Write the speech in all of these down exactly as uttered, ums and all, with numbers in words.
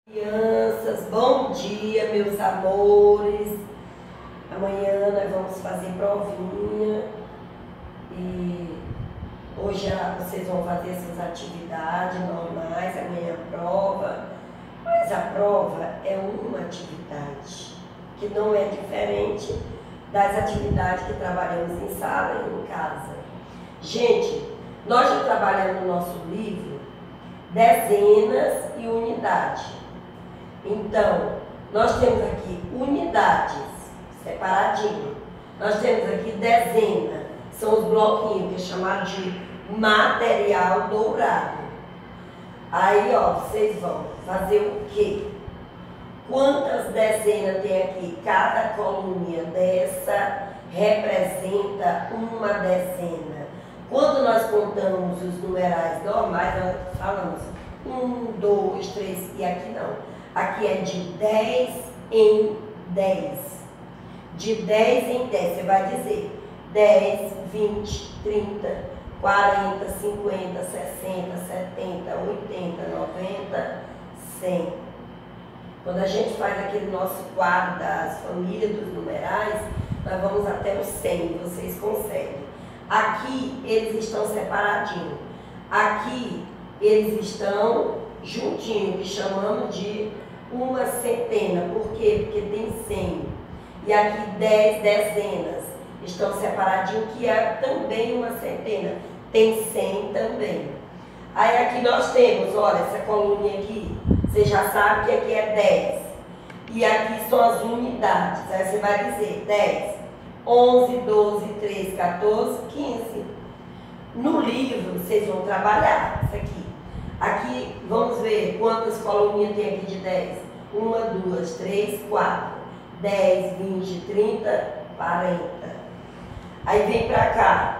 Crianças, bom dia, meus amores. Amanhã nós vamos fazer provinha e hoje vocês vão fazer suas atividades normais, amanhã a prova. Mas a prova é uma atividade que não é diferente das atividades que trabalhamos em sala e em casa. Gente, nós já trabalhamos no nosso livro dezenas e unidade. Então, nós temos aqui unidades, separadinho. Nós temos aqui dezena, são os bloquinhos, que é chamado de material dourado. Aí, ó, vocês vão fazer o quê? Quantas dezenas tem aqui? Cada coluninha dessa representa uma dezena. Quando nós contamos os numerais normais, nós falamos um, dois, três, e aqui não. Aqui é de dez em dez. De dez em dez, você vai dizer dez, vinte, trinta, quarenta, cinquenta, sessenta, setenta, oitenta, noventa, cem. Quando a gente faz aquele nosso quadro das famílias dos numerais, nós vamos até os cem, vocês conseguem. Aqui eles estão separadinhos. Aqui eles estão juntinhos, que chamamos de uma centena. Por quê? Porque tem cem. E aqui dez dezenas estão separadinhos, que é também uma centena. Tem cem também. Aí aqui nós temos, olha, essa coluninha aqui, você já sabe que aqui é dez. E aqui são as unidades. Aí você vai dizer dez, onze, doze, treze, quatorze, quinze. No livro, vocês vão trabalhar isso aqui. Aqui, vamos ver quantas coluninhas tem aqui de dez. Uma, duas, três, quatro. dez, vinte, trinta, quarenta. Aí vem pra cá.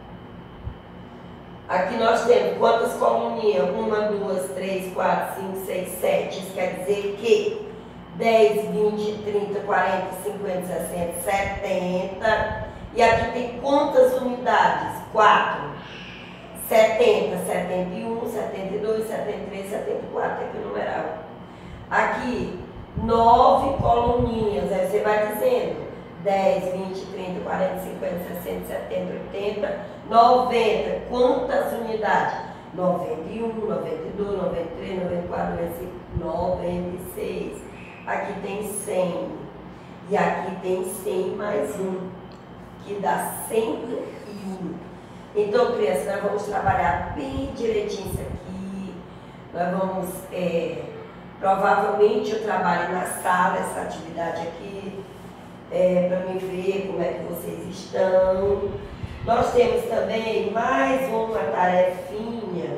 Aqui nós temos quantas coluninhas? Uma, duas, três, quatro, cinco, seis, sete. Isso quer dizer que dez, vinte, trinta, quarenta, cinquenta, sessenta, setenta. E aqui tem quantas unidades? quatro. setenta, setenta e um, setenta e dois, setenta e três, setenta e quatro, aqui o numeral. Aqui, nove coluninhas, aí você vai dizendo dez, vinte, trinta, quarenta, cinquenta, sessenta, setenta, oitenta, noventa. Quantas unidades? noventa e um, noventa e dois, noventa e três, noventa e quatro, noventa e cinco, noventa e seis. Aqui tem cem. E aqui tem cem mais um, que dá cento e um. Então, crianças, nós vamos trabalhar bem direitinho isso aqui. Nós vamos, é, provavelmente eu trabalho na sala essa atividade aqui, é, para me ver como é que vocês estão. Nós temos também mais uma tarefinha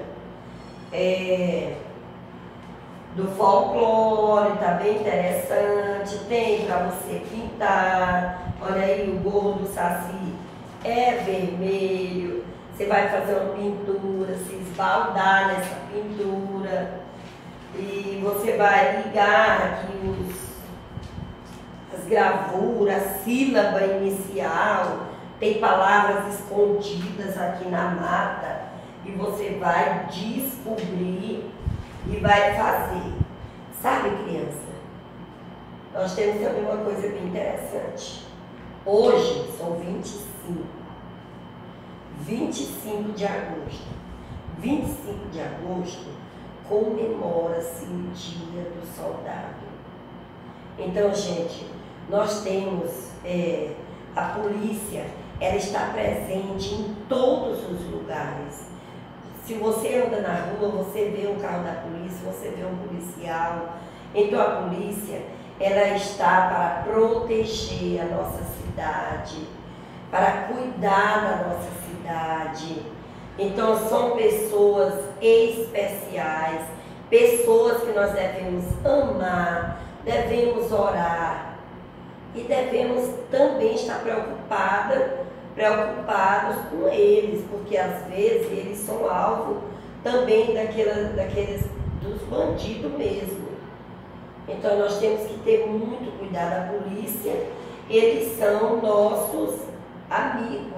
é, do folclore, tá bem interessante. Tem para você pintar. Olha aí, o gorro do Saci é vermelho. Você vai fazer uma pintura, se esbaldar nessa pintura. E você vai ligar aqui os, as gravuras, a sílaba inicial. Tem palavras escondidas aqui na mata. E você vai descobrir e vai fazer. Sabe, criança? Nós temos também uma coisa bem interessante. Hoje são vinte e cinco. vinte e cinco de agosto. vinte e cinco de agosto comemora-se o Dia do Soldado. Então, gente, nós temos é, a polícia, ela está presente em todos os lugares. Se você anda na rua, você vê um carro da polícia, você vê um policial. Então, a polícia, ela está para proteger a nossa cidade, para cuidar da nossa cidade. Então, são pessoas especiais, pessoas que nós devemos amar, devemos orar e devemos também estar preocupada, preocupados com eles, porque às vezes eles são alvo também daquela, daqueles, dos bandidos mesmo. Então, nós temos que ter muito cuidado. A polícia, eles são nossos amigos.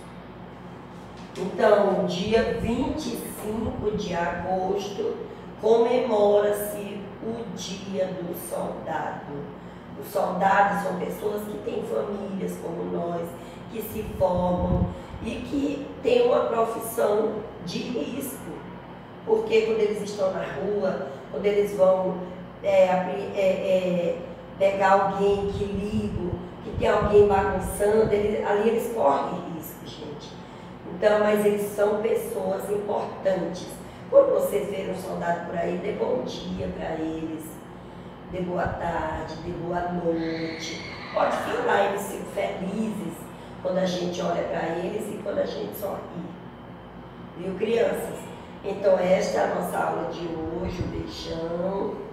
Então, dia vinte e cinco de agosto, comemora-se o Dia dia do soldado. Os soldados são pessoas que têm famílias como nós, que se formam e que têm uma profissão de risco. Porque quando eles estão na rua, quando eles vão é, é, é, pegar alguém que liga, que tem alguém bagunçando, eles, ali eles correm risco, gente. Então, mas eles são pessoas importantes. Quando vocês verem um soldado por aí, dê bom dia para eles, dê boa tarde, dê boa noite. Pode falar, eles ficam felizes quando a gente olha para eles e quando a gente sorri. Viu, crianças? Então, esta é a nossa aula de hoje. Um beijão.